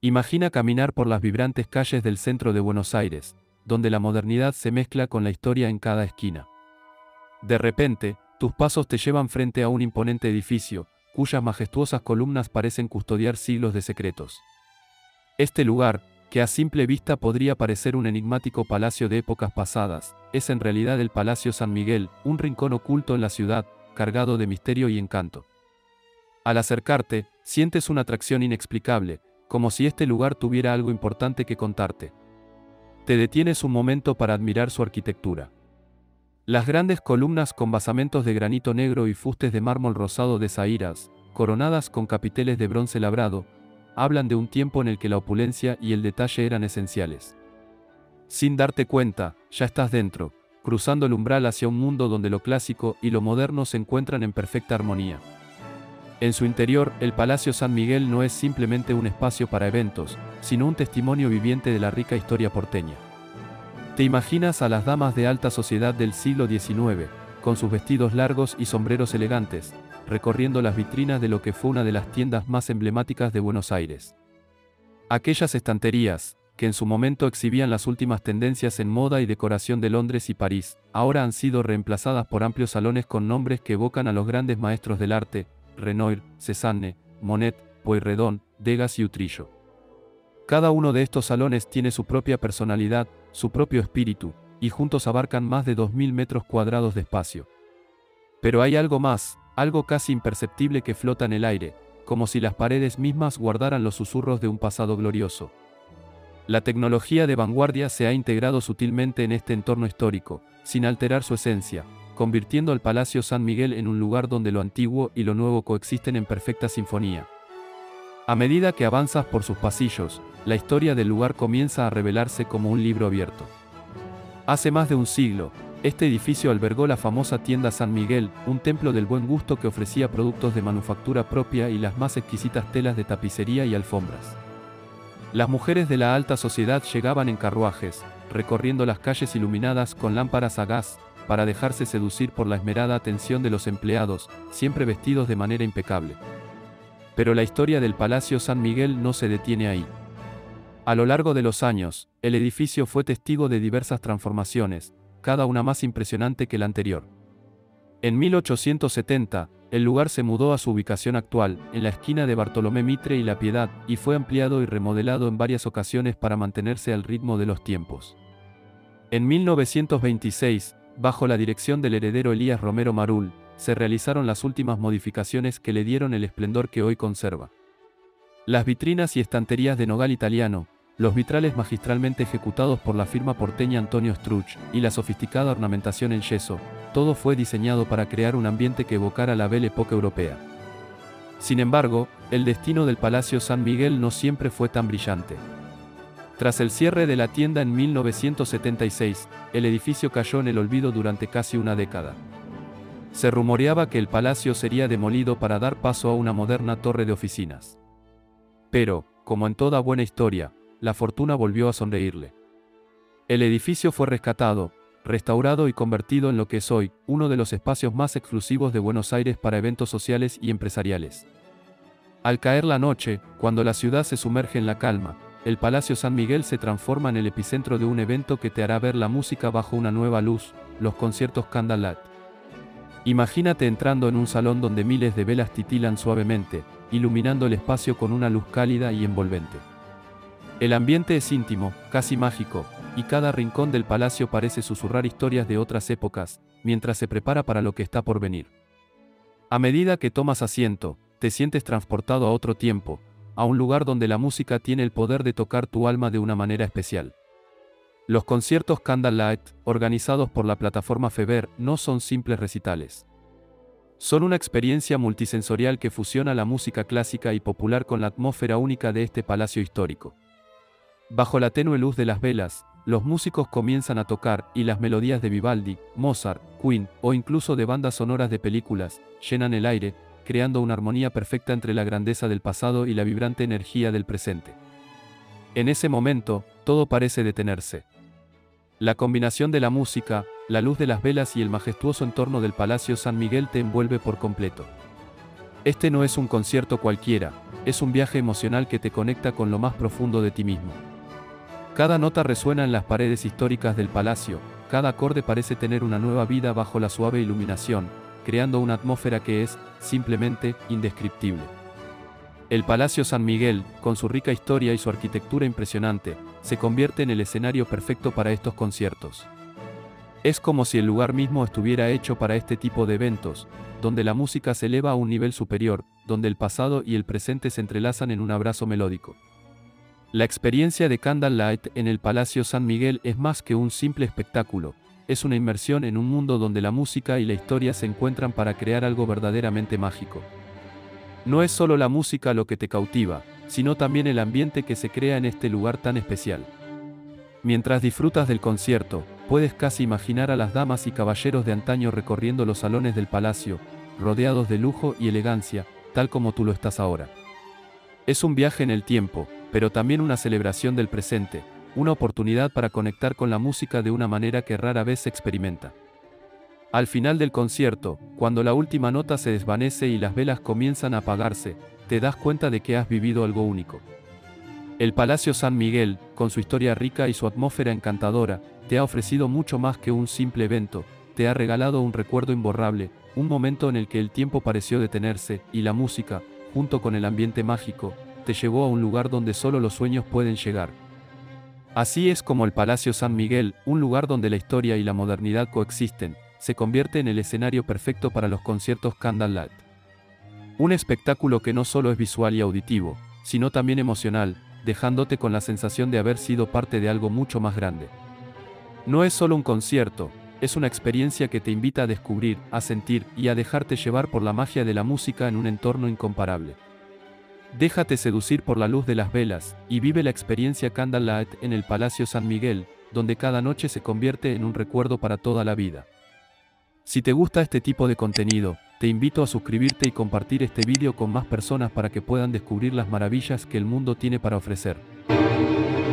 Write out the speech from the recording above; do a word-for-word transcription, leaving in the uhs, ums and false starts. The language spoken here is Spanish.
Imagina caminar por las vibrantes calles del centro de Buenos Aires, donde la modernidad se mezcla con la historia en cada esquina. De repente, tus pasos te llevan frente a un imponente edificio, cuyas majestuosas columnas parecen custodiar siglos de secretos. Este lugar, que a simple vista podría parecer un enigmático palacio de épocas pasadas, es en realidad el Palacio San Miguel, un rincón oculto en la ciudad, cargado de misterio y encanto. Al acercarte, sientes una atracción inexplicable, como si este lugar tuviera algo importante que contarte. Te detienes un momento para admirar su arquitectura. Las grandes columnas con basamentos de granito negro y fustes de mármol rosado de Saíras, coronadas con capiteles de bronce labrado, hablan de un tiempo en el que la opulencia y el detalle eran esenciales. Sin darte cuenta, ya estás dentro, cruzando el umbral hacia un mundo donde lo clásico y lo moderno se encuentran en perfecta armonía. En su interior, el Palacio San Miguel no es simplemente un espacio para eventos, sino un testimonio viviente de la rica historia porteña. Te imaginas a las damas de alta sociedad del siglo diecinueve, con sus vestidos largos y sombreros elegantes, recorriendo las vitrinas de lo que fue una de las tiendas más emblemáticas de Buenos Aires. Aquellas estanterías, que en su momento exhibían las últimas tendencias en moda y decoración de Londres y París, ahora han sido reemplazadas por amplios salones con nombres que evocan a los grandes maestros del arte, Renoir, Cézanne, Monet, Pueyrredón, Degas y Utrillo. Cada uno de estos salones tiene su propia personalidad, su propio espíritu, y juntos abarcan más de dos mil metros cuadrados de espacio. Pero hay algo más, algo casi imperceptible que flota en el aire, como si las paredes mismas guardaran los susurros de un pasado glorioso. La tecnología de vanguardia se ha integrado sutilmente en este entorno histórico, sin alterar su esencia, convirtiendo al Palacio San Miguel en un lugar donde lo antiguo y lo nuevo coexisten en perfecta sinfonía. A medida que avanzas por sus pasillos, la historia del lugar comienza a revelarse como un libro abierto. Hace más de un siglo, este edificio albergó la famosa tienda San Miguel, un templo del buen gusto que ofrecía productos de manufactura propia y las más exquisitas telas de tapicería y alfombras. Las mujeres de la alta sociedad llegaban en carruajes, recorriendo las calles iluminadas con lámparas a gas, para dejarse seducir por la esmerada atención de los empleados, siempre vestidos de manera impecable. Pero la historia del Palacio San Miguel no se detiene ahí. A lo largo de los años, el edificio fue testigo de diversas transformaciones, cada una más impresionante que la anterior. En mil ochocientos setenta, el lugar se mudó a su ubicación actual, en la esquina de Bartolomé Mitre y La Piedad, y fue ampliado y remodelado en varias ocasiones para mantenerse al ritmo de los tiempos. En mil novecientos veintiséis, bajo la dirección del heredero Elías Romero Marul, se realizaron las últimas modificaciones que le dieron el esplendor que hoy conserva. Las vitrinas y estanterías de nogal italiano, los vitrales magistralmente ejecutados por la firma porteña Antonio Struch, y la sofisticada ornamentación en yeso, todo fue diseñado para crear un ambiente que evocara la Belle Époque europea. Sin embargo, el destino del Palacio San Miguel no siempre fue tan brillante. Tras el cierre de la tienda en mil novecientos setenta y seis, el edificio cayó en el olvido durante casi una década. Se rumoreaba que el palacio sería demolido para dar paso a una moderna torre de oficinas. Pero, como en toda buena historia, la fortuna volvió a sonreírle. El edificio fue rescatado, restaurado y convertido en lo que es hoy, uno de los espacios más exclusivos de Buenos Aires para eventos sociales y empresariales. Al caer la noche, cuando la ciudad se sumerge en la calma, el Palacio San Miguel se transforma en el epicentro de un evento que te hará ver la música bajo una nueva luz, los conciertos Candlelight. Imagínate entrando en un salón donde miles de velas titilan suavemente, iluminando el espacio con una luz cálida y envolvente. El ambiente es íntimo, casi mágico, y cada rincón del palacio parece susurrar historias de otras épocas, mientras se prepara para lo que está por venir. A medida que tomas asiento, te sientes transportado a otro tiempo, a un lugar donde la música tiene el poder de tocar tu alma de una manera especial. Los conciertos Candlelight, organizados por la plataforma Feber, no son simples recitales. Son una experiencia multisensorial que fusiona la música clásica y popular con la atmósfera única de este palacio histórico. Bajo la tenue luz de las velas, los músicos comienzan a tocar, y las melodías de Vivaldi, Mozart, Queen, o incluso de bandas sonoras de películas, llenan el aire, creando una armonía perfecta entre la grandeza del pasado y la vibrante energía del presente. En ese momento, todo parece detenerse. La combinación de la música, la luz de las velas y el majestuoso entorno del Palacio San Miguel te envuelve por completo. Este no es un concierto cualquiera, es un viaje emocional que te conecta con lo más profundo de ti mismo. Cada nota resuena en las paredes históricas del palacio, cada acorde parece tener una nueva vida bajo la suave iluminación, creando una atmósfera que es, simplemente, indescriptible. El Palacio San Miguel, con su rica historia y su arquitectura impresionante, se convierte en el escenario perfecto para estos conciertos. Es como si el lugar mismo estuviera hecho para este tipo de eventos, donde la música se eleva a un nivel superior, donde el pasado y el presente se entrelazan en un abrazo melódico. La experiencia de Candlelight en el Palacio San Miguel es más que un simple espectáculo, es una inmersión en un mundo donde la música y la historia se encuentran para crear algo verdaderamente mágico. No es solo la música lo que te cautiva, sino también el ambiente que se crea en este lugar tan especial. Mientras disfrutas del concierto, puedes casi imaginar a las damas y caballeros de antaño recorriendo los salones del palacio, rodeados de lujo y elegancia, tal como tú lo estás ahora. Es un viaje en el tiempo, pero también una celebración del presente, una oportunidad para conectar con la música de una manera que rara vez se experimenta. Al final del concierto, cuando la última nota se desvanece y las velas comienzan a apagarse, te das cuenta de que has vivido algo único. El Palacio San Miguel, con su historia rica y su atmósfera encantadora, te ha ofrecido mucho más que un simple evento, te ha regalado un recuerdo imborrable, un momento en el que el tiempo pareció detenerse, y la música, junto con el ambiente mágico, te llevó a un lugar donde solo los sueños pueden llegar. Así es como el Palacio San Miguel, un lugar donde la historia y la modernidad coexisten, se convierte en el escenario perfecto para los conciertos Candlelight. Un espectáculo que no solo es visual y auditivo, sino también emocional, dejándote con la sensación de haber sido parte de algo mucho más grande. No es solo un concierto, es una experiencia que te invita a descubrir, a sentir y a dejarte llevar por la magia de la música en un entorno incomparable. Déjate seducir por la luz de las velas, y vive la experiencia Candlelight en el Palacio San Miguel, donde cada noche se convierte en un recuerdo para toda la vida. Si te gusta este tipo de contenido, te invito a suscribirte y compartir este vídeo con más personas para que puedan descubrir las maravillas que el mundo tiene para ofrecer.